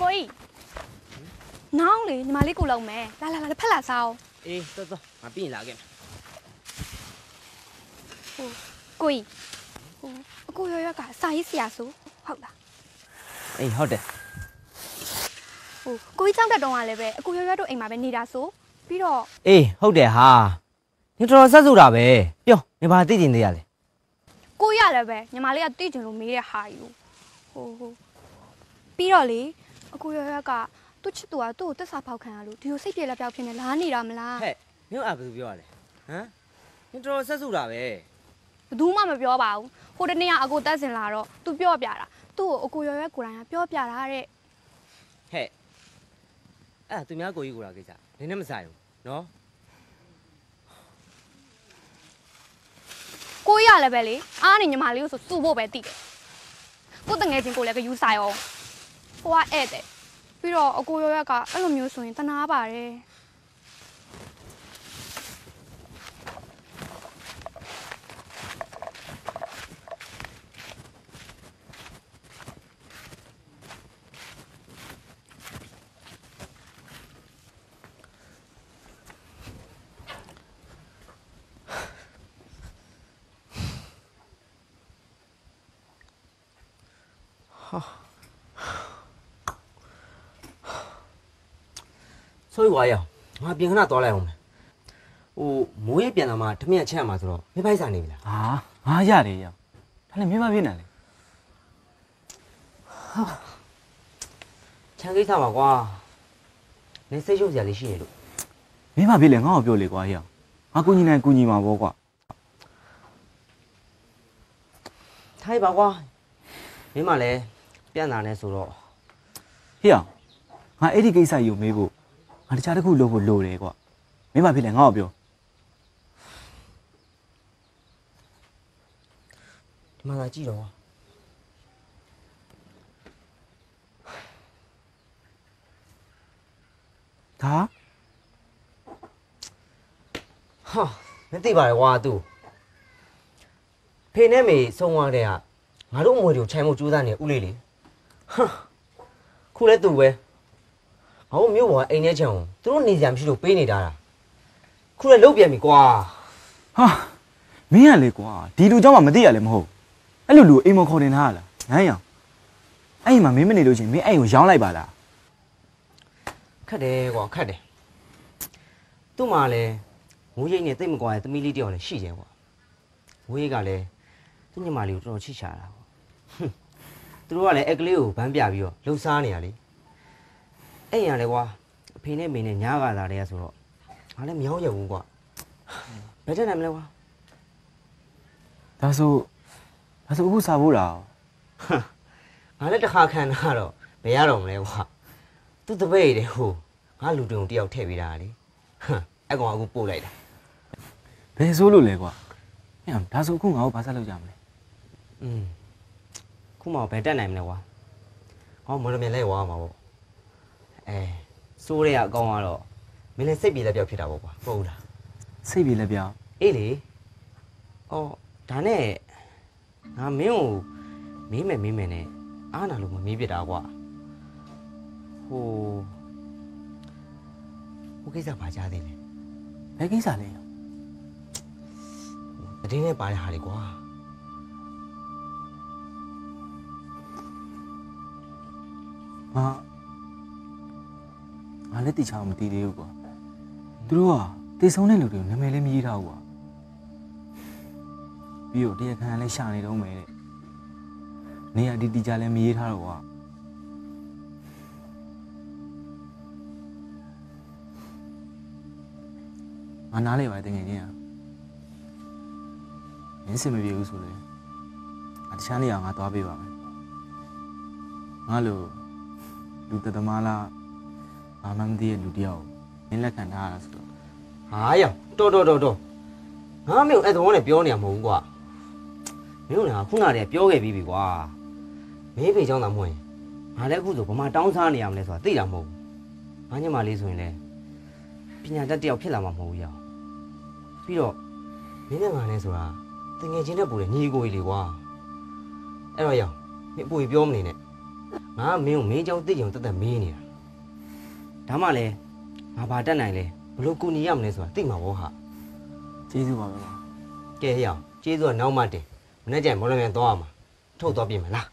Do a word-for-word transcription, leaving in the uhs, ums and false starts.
ကိုကြီးနောင်လေညီမလေးကိုလုံးမယ်လာလာလာဖက်လာစားအောင်အေးတော်တော်ငါပြင်လာခဲ့ဟိုကိုကြီးဟိုအကိုရွရွက်ကစာရေးဆရာဆိုဟုတ်လားအေးဟုတ်တယ်ဟိုကိုကြီးကြောက်တဲ့တုန်းကလည်းပဲအကိုရွရွက်တို့အိမ်မှာပဲနေတာဆိုပြီးတော့အေးဟုတ်တယ်ဟာ你တော်တော်ဆက်စုတာပဲပြော你ဘာသိတင်သေးရလဲကိုရလည်းပဲညီမလေးကသိကျင်လို့မေးတဲ့ဟာယူဟိုဟိုပြီးတော့လေအကိုရရကသူ့ချစ်သူကသူ့ကိုတက်စာဖောက်ခံရလို့ဒီလိုစိတ်ပြေလက်ပြောက်ဖြစ်နေလားနေတာမလားဟဲ့မင်းအဘယ်သူပြောရလဲဟမ်你တော်တော်ဆက်စုတာပဲဘယ်သူမှမပြောပါဘူးဟိုတနေ့ကအကိုတက်စင်လာတော့သူပြောပြတာသူ့ကိုအကိုရရကိုယ်တိုင်ကပြောပြတာတဲ့ဟဲ့အဲ့သူများကိုကြီးကိုလာကိစ္စနင်းနဲ့မဆိုင်ဘူးနော်ကိုရလည်းပဲလေအားနေညီမလေးကိုဆိုစုဖို့ပဲတည်တယ်ကိုတငယ်ချင်းကိုလည်းကယူဆိုင်အောင်ဟိုကဧည့်တယ်ပြီးတော့အကိုရရကအဲ့လိုမျိုးဆိုရင်တနာပါတယ်所以話呀，我邊個那多來我們，我冇一邊啊嘛，他們錢嘛是咯，沒派上嚟啦。 啊，啊呀嘞呀，他哋沒法變啦嘞。 哈，錢幾多嘛啩？你細小時你先嚟咯。 沒法變嘞，我表嚟啩呀，我估你呢估你嘛冇啩。 睇吧啩，你嘛咧，邊哪咧數咯？ 嘿呀，我အဲ့ဒီကိစ္စ要မေးဖို့ငါတခြားတစ်ခုလုပ်ဖို့လိုတယ်ကွာမင်းမဖြစ်လဲငါ့ကိုပြောဒီမှာလာကြည့်တော့ဒါဟာမသိပါလေကွာသူဖေနဲ့မေဆုံးသွားတဲ့ကငါတို့အမွေတွေကိုခြိုင်မှုကြိုးစားနေဦးလေးလေဟာခုလဲသူပဲငါတို့မျိုးပေါ်အိမ်ထဲချောင်းသူတို့နေစရာမရှိလို့ပေးနေတာလားခုလည်းလုတ်ပြန်ပြီကွာဟာမင်းကလေကွာဒီလူเจ้าမှမသိရလဲမဟုတ်အဲ့လိုလူအိမ်မခေါ်တင်ထားရလားဟမ်ရအဲ့မှာမင်းမနေလို့ချင်းမင်းအဲ့ကိုရောင်းလိုက်ပါလားခက်တယ်ကွာခက်တယ်သူ့မှာလည်းငိုးရိတ်နဲ့တိတ်မကွာရဲ့သမီးလေးတယောက်လည်းရှိတယ်ကွာငိုးရိတ်ကလည်းသူ့ညီမလေးကိုတော်တော်ချစ်ချတာကွာသူတို့ကလည်းအကလေးကိုဗန်းပြပြီးတော့လှုပ်ရှားနေရလေအဲ့ရလေကွာအဖေနဲ့မေနဲ့ညားကလာတယ်ဆိုတော့ငါလည်းမရောက်ရဘူးကွာဘယ်တက်နိုင်မလဲကွာဒါဆိုဒါဆိုအခုစားဖို့လားငါလည်းတစ်ခါခံတာတော့မရတော့မလဲကွာသူ့တပည့်တွေဟိုငါလူတုံတယောက်ထည့်ပေးတာလေဟမ်အဲ့ကောင်အခုပို့လိုက်တာဘယ်ဆိုလို့လဲကွာဟဲ့ဒါဆိုအခုငါ့ကိုဘာဆက်လုပ်ကြမလဲอืมခုမှဘယ်တက်နိုင်မလဲကွာဟောမော်ဒမြန်လဲဝါမှာပေါ့အဲစိုးရဲအကောင်ကတော့မင်းလည်းစိတ်ပြေလက်ပြောက်ဖြစ်တာပေါ့ကွာဟုတ်လားစိတ်ပြေလက်ပြောက်အေးလေအော်ဒါနဲ့ငါမင်းကိုမေးမယ်မေးမယ်နဲ့အားနာလို့မမေးပြတာကွာဟိုဟိုကိစ္စဘာကြားသေးလဲဘယ်ကိစ္စလဲတတင်းနဲ့ပါတဲ့ဟာလေကွာငါငါလည်းတိချအောင်မသိသေးဘူးကွာသူတို့ကတေဆုံးတဲ့လူတွေကိုနာမည်လည်းမရေးထားဘူးကွာပြီးတော့တရားခံလည်းရှာနေတော့မယ်တဲ့နေရာဒီတီချာလည်းမရေးထားတော့ကွာငါနားလေပါတကယ်ချင်းอ่ะမင်းစင်မပြေဘူးဆိုလေငါတခြားနေရာငါသွားပေးပါမယ်ငါလို့လူတသမားလားဘာမှမသိတဲ့လူတယောက်မင်းလက်ခံထားရဆိုတော့ဟာရောတော်တော်တော်တော်ငါမျိုးအဲ့တော့နဲ့ပြောနေရမဟုတ်ဘူးကွာမင်းတို့ကခုနတည်းပြောခဲ့ပြီးပြီကွာမင်းဖေချောင်းသာမဟုတ်ရင်ငါလည်းအခုဆိုဘာမှတောင်းစားနေရမလဲဆိုတာသိတာမဟုတ်ဘူးငါညမလေးဆိုရင်လည်းပညာတတ်တယောက်ဖြစ်လာမှာမဟုတ်ဘူးရောပြီးတော့မင်းနဲ့ငါနဲ့ဆိုတာတငယ်ချင်းတဲ့ပူတဲ့ညီကိုကြီးလေကွာအဲ့တော့ရောမင်းအပူကြီးပြောမနေနဲ့ငါမင်းကိုမင်းเจ้าသိကြုံတက်တက်မင်းနေတာဒါမှလည်းငါဘာတက်နိုင်လဲဘလို့ကူညီရမလဲဆိုတာသိမှာဘောဟာကျေးဇူးပါပဲကွာကဲရအောင်ကျေးဇူးကနောက်မှတင်မနေ့ကျရင်မော်လမြိုင်သွားရမှာထုတ်သွားပြင်မလား